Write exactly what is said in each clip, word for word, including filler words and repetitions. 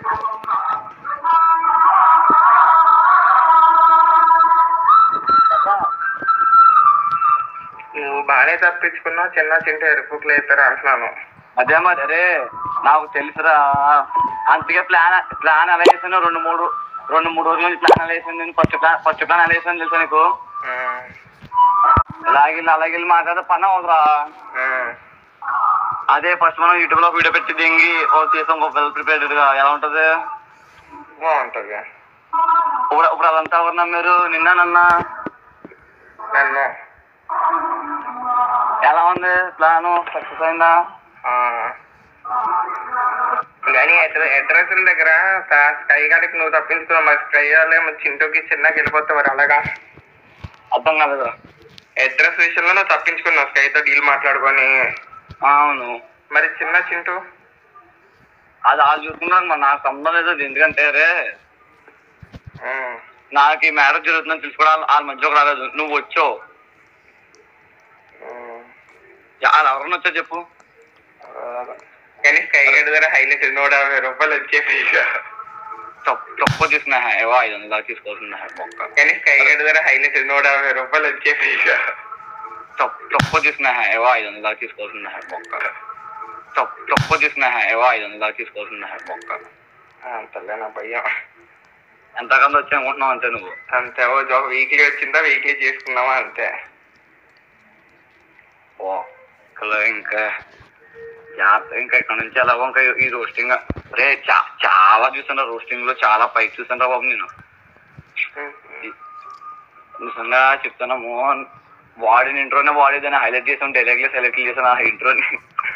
నువ్వు బాగానే తప్పించుకున్నావు, చిన్న చింటే ఎరుపుకులు అయిపోయారు అంటున్నాను. అదే మరి. అరే నాకు తెలుసురా, అందుకే ప్లాన్ ప్లాన్ ఎలా వేసాను, రెండు మూడు రెండు మూడు రోజుల నుంచి ప్లాన్ ఎలా వేసాను. నేను ఫస్ట్ ప్లాన్ ఫస్ట్ ప్లాన్ ఎలా వేసాను తెలుసా నీకు? అలాగే అలాగే మాట్లాడితే పని అవుతురా. అదే ఫస్ట్ మనం యూట్యూబ్ లో వీడియో పెట్టి దింగి ఓ చేసాం వెల్ ప్రిపేర్డ్ గా, ఎలా ఉంటది? బాగుంటది. ఇప్పుడు ఇప్పుడు అదంతా ఎవరు మీరు? నిన్న నన్న నన్ను ఎలా ఉంది ప్లాను? సక్సెస్ అయిందా? కానీ అడ్రస్ దగ్గర స్కై గారికి నువ్వు తప్పించుకున్నావు, మరి స్కై గారు చింటూకి చిన్నకి వెళ్ళిపోతావు మరి అలాగా. అర్థం కాలేదు. అడ్రస్ విషయంలో నువ్వు తప్పించుకున్నావు స్కైతో డీల్ మాట్లాడుకొని. అవును. మరి చిన్న చింటూ అది వాళ్ళు చూసుకున్నాను మరి, నాకు సంబంధం లేదు. ఎందుకంటే రే నాకు ఈ మ్యారేజ్ జరుగుతుందని తెలుసుకోవడం వాళ్ళ మధ్యలోకి రాలేదు. నువ్వు వచ్చావు, వాళ్ళు ఎవరన్నా వచ్చా చెప్పు. కానీ స్కై గడ్ దగ్గర హైలైట్ నూట యాభై రూపాయలు వచ్చేసి తప్పు తీసుకున్నా ఏవో ఐదు వందల దాకా తీసుకోవాల్సిందా మొక్క. కానీ స్కై గడ్ దగ్గర హైలైట్ నూట యాభై రూపాయలు వచ్చేసి తప్పు తీసుకున్నా ఏవో ఐదు వందల దాకా తీసుకోవాల్సిందా మొక్క. తప్పు తీసుకున్నా ఏవో ఐదు వందల దాకా తీసుకోవాల్సిందా మొక్క. అంతలే నా భయం. ఎంతకంత వచ్చి అనుకుంటున్నావు అంతే నువ్వు? అంతే. వీక్లీ వచ్చిందా వీక్లీ చేసుకున్నావా అంతే. ఓ ఇంకా ఇంకా ఇక్కడ నుంచి ఎలాగో ఇంకా ఈ రోస్టింగ్ రే చా చాలా చూసాను. రోస్టింగ్ లో చాలా పైకి చూసాను బాబు నేను. నిజంగా చెప్తాను మోహన్, వాడిని ఇంట్రోనే వాడేదని హైలైట్ చేసాను, డైలాగ్లే సెలెక్ట్ చేశాను ఆ ఇంట్రోని.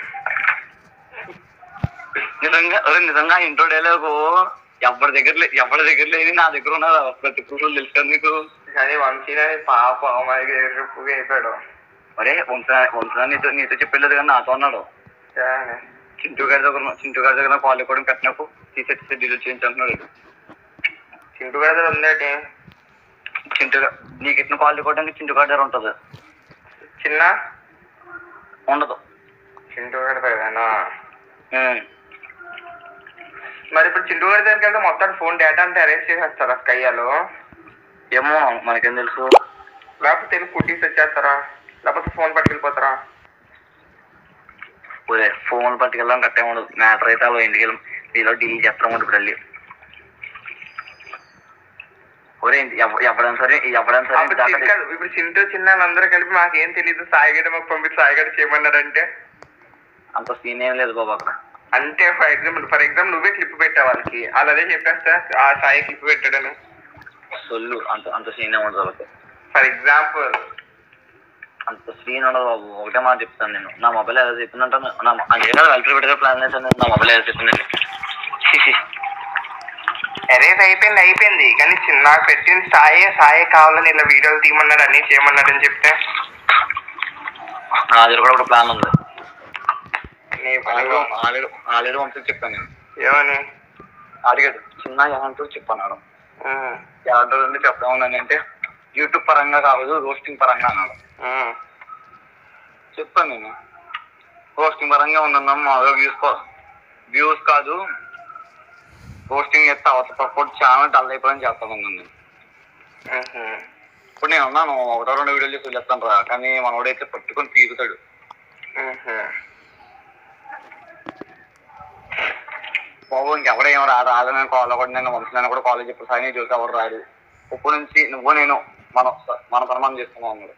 నిజంగా నిజంగా ఇంట్రో డైలాగు ఎవరి దగ్గర ఎవరి దగ్గర లేని నా దగ్గర ఉన్నదా ప్రతి ప్రూఫ్లు తెలుసు కదా నీకు. కానీ వంశీ పాప అయిపోయాడు. అరే వంశ వంశ నీతో నీతో చెప్పలేదు కానీ నాతో అన్నాడు. చింటూ గారి దగ్గర చింటూ గారి దగ్గర కాల్ రికార్డింగ్ పెట్టినప్పుడు తీసేసి డిలీట్ చేయించుకుంటున్నాడు. చింటూ గారి దగ్గర ఉందేంటి? చింటూ నీకు ఎట్టిన కాల్ రికార్డింగ్ చింటూ గారి దగ్గర ఉంటుంది. చిన్న ఉండదు. చింటూ గారి దగ్గరేనా? మరి ఇప్పుడు చింటూ గారి దగ్గరికి వెళ్తే మొత్తం ఫోన్ డేటా అంతా అరేంజ్ చేసేస్తారా స్కైయాలో? ఏమో మనకేం తెలుసు. లేకపోతే తెలుగు కుటీస్ వచ్చేస్తారా, లేకపోతే ఫోన్ పట్టుకెళ్ళిపోతారా? ఫోన్ పట్టుకెళ్ళడం కట్టే ఉండదు. మ్యాటర్ అయితే అలా ఇంటికి వెళ్ళి ఇలా డీల్ చేస్తాం ఇప్పుడు వెళ్ళి. ఒరే ఎవడైనా సరే ఎవడైనా సరే ఇప్పుడు చింటూ చిన్న అందరూ కలిపి మాకేం తెలీదు సాయిగడ మాకు పంపించి సాయిగడ చేయమన్నారంటే అంత సీన్ ఏం లేదు బాబు అక్కడ. అంటే ఫర్ ఎగ్జాంపుల్ ఫర్ ఎగ్జాంపుల్ నువ్వే క్లిప్ పెట్టావు వాళ్ళకి, వాళ్ళు అదే చెప్పేస్తా ఆ సాయి క్లిప్ పెట్టాడని సొల్లు. అంత అంత సీన్ ఏ ఉండదు వాళ్ళకి. ఫర్ ఎగ్జాంపుల్ అంత సీన్ ఉండదు బాబు. ఒకటే మాట చెప్తాను నేను, నా మొబైల్ ఎలా చెప్పిందంటాను నా అందుకే వెల్టర్ పెట్టే ప్లాన్ చేశాను. నా మొబైల్ ఎలా చెప్పిందండి. ఎరేజ్ అయిపోయింది అయిపోయింది కానీ చిన్న పెట్టిన సాయే సాయే కావాలని ఇలా వీడియోలు తీయమన్నాడు అన్ని చేయమన్నాడు అని చెప్తే నా దగ్గర కూడా ఒక ప్లాన్ ఉంది. ఆల్రెడీ పంపించి చెప్పాను నేను. ఏమని అడిగాడు చిన్న ఎలాంటూ చెప్పన్నాడు. ఎలాంటి నుండి చెప్తా ఉన్నాను అంటే యూట్యూబ్ పరంగా కాదు రోస్టింగ్ పరంగా అన్నాడు. చెప్పాను నేను రోస్టింగ్ పరంగా ఉన్నాం మామూలుగా వ్యూస్ వ్యూస్ కాదు రోస్టింగ్ చేస్తే అవసరం ఛానల్ డల్ అయిపోయిందని చెప్తాను నేను. ఇప్పుడు నేను ఉన్నాను ఒకటో రెండు వీడియోలు చేసి వెళ్ళేస్తాను రా, కానీ మనోడైతే పట్టుకొని పీకుతాడు. బాబు ఇంకెవడో ఏమో రాదు రాదని కాల్ కూడా నేను వంశీ కూడా కాలేజ్ చెప్పారు సాయి చూసి ఎవరు రాడు. ఇప్పుడు నుంచి నువ్వు నేను మనం మన ప్రమాణం చేస్తున్నావు అన్నాడు.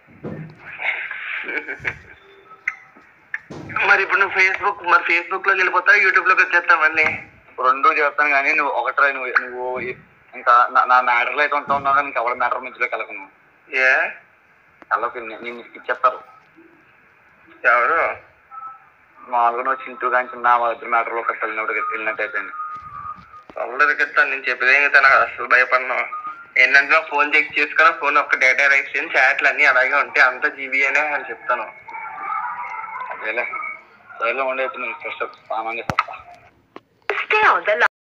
మరి ఇప్పుడు నువ్వు ఫేస్బుక్ మరి ఫేస్బుక్ లోకి వెళ్ళిపోతావు యూట్యూబ్ లోకి వచ్చేస్తావు మళ్ళీ? రెండు చేస్తాను కానీ నువ్వు ఒకటి నువ్వు నువ్వు ఇంకా నా మ్యాటర్లో అయితే ఉంటా ఉన్నావు కానీ ఇంకెవరి మ్యాటర్ మధ్యలోకి వెళ్ళకు. నువ్వు ఏ వెళ్ళకు, నేను ఇచ్చేస్తారు ఎవరు మామూలుగా నువ్వు చింటూ కానీ చిన్న ఇద్దరు మ్యాటర్లో ఒకటి వెళ్ళినప్పుడు వెళ్ళినట్టు అయిపోయింది. చెప్తాను నేను చెప్పేది నాకు అసలు భయపడినా. ఏంటంటే ఫోన్ చెక్ చేసుకున్నా ఫోన్ ఒక డేటా రైట్స్ చేయని చాట్లు అన్నీ అలాగే ఉంటాయి అంత జీబీ అనే అని చెప్తాను. అదేలే సరేలే ఉండే నేను ఫస్ట్ స్నానం చేసి వస్తా.